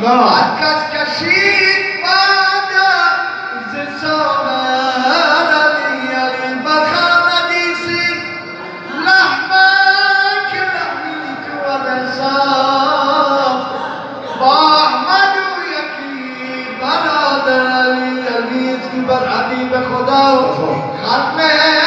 عکس کشید بادا ز سالار علی برخان دیسی لحمک لحمیک و رسام با احمد و یکی برادر علی علی بر حبیب خدا ختم